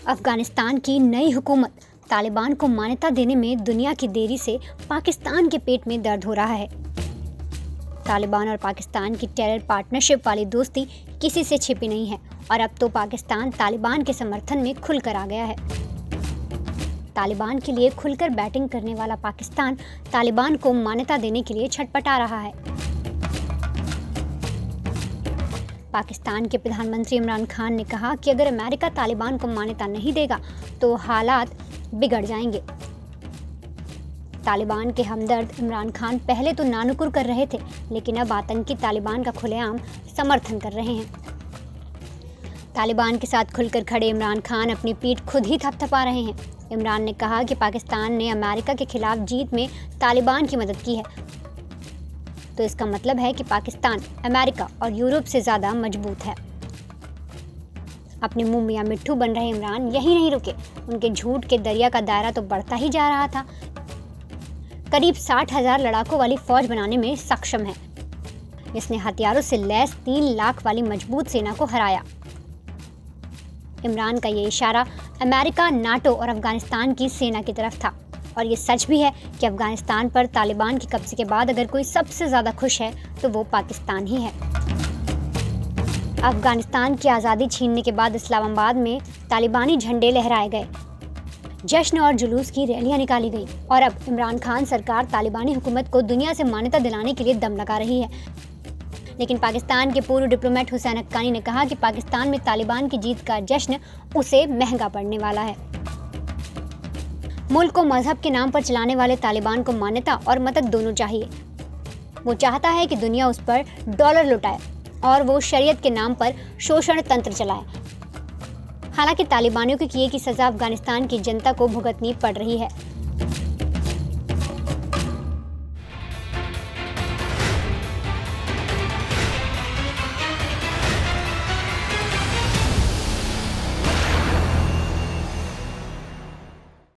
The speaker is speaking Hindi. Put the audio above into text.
अफगानिस्तान की नई हुकूमत तालिबान को मान्यता देने में दुनिया की देरी से पाकिस्तान के पेट में दर्द हो रहा है। तालिबान और पाकिस्तान की टेरर पार्टनरशिप वाली दोस्ती किसी से छिपी नहीं है और अब तो पाकिस्तान तालिबान के समर्थन में खुलकर आ गया है। तालिबान के लिए खुलकर बैटिंग करने वाला पाकिस्तान तालिबान को मान्यता देने के लिए छटपटा रहा है। पाकिस्तान के प्रधानमंत्री इमरान खान ने कहा कि अगर अमेरिका तालिबान को मान्यता नहीं देगा तो हालात बिगड़ जाएंगे। तालिबान के हमदर्द इमरान खान पहले तो नानुकुर कर रहे थे, लेकिन अब आतंकी तालिबान का खुलेआम समर्थन कर रहे हैं। तालिबान के साथ खुलकर खड़े इमरान खान अपनी पीठ खुद ही थपथपा रहे हैं। इमरान ने कहा कि पाकिस्तान ने अमेरिका के खिलाफ जीत में तालिबान की मदद की है, तो इसका मतलब है कि पाकिस्तान अमेरिका और यूरोप से ज़्यादा मजबूत है। अपने मुंह मियां मिट्ठू बन रहे इमरान यही नहीं रुके, उनके झूठ के दरिया का दायरा तो बढ़ता ही जा रहा था। करीब 60,000 लड़ाकों वाली फौज बनाने में सक्षम है, जिसने हथियारों से लैस 3 लाख वाली मजबूत सेना को हराया। इमरान का ये इशारा अमेरिका, नाटो और अफगानिस्तान की सेना की तरफ था। और ये सच भी है कि अफगानिस्तान पर तालिबान के कब्जे के बाद अगर कोई सबसे ज़्यादा खुश है तो वो पाकिस्तान ही है। अफगानिस्तान की आज़ादी छीनने के बाद इस्लामाबाद में तालिबानी झंडे लहराए गए, जश्न और जुलूस की रैलियां निकाली गई और अब इमरान खान सरकार तालिबानी हुकूमत को दुनिया से मान्यता दिलाने के लिए दम लगा रही है। लेकिन पाकिस्तान के पूर्व डिप्लोमेट हुसैन हक्कानी ने कहा कि पाकिस्तान में तालिबान की जीत का जश्न उसे महंगा पड़ने वाला है। मुल्क को मजहब के नाम पर चलाने वाले तालिबान को मान्यता और मदद दोनों चाहिए। वो चाहता है कि दुनिया उस पर डॉलर लुटाए और वो शरीयत के नाम पर शोषण तंत्र चलाए। हालांकि तालिबानियों के किए की सज़ा अफगानिस्तान की जनता को भुगतनी पड़ रही है।